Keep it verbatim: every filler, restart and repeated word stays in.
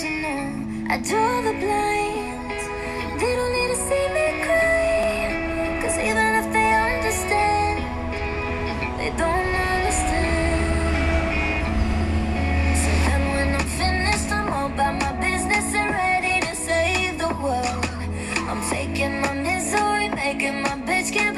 personal. I draw the blinds. They don't need to see me cry, 'cause even if they understand, they don't understand. So then when I'm finished, I'm all about my business and ready to save the world. I'm taking my misery, making my bitch get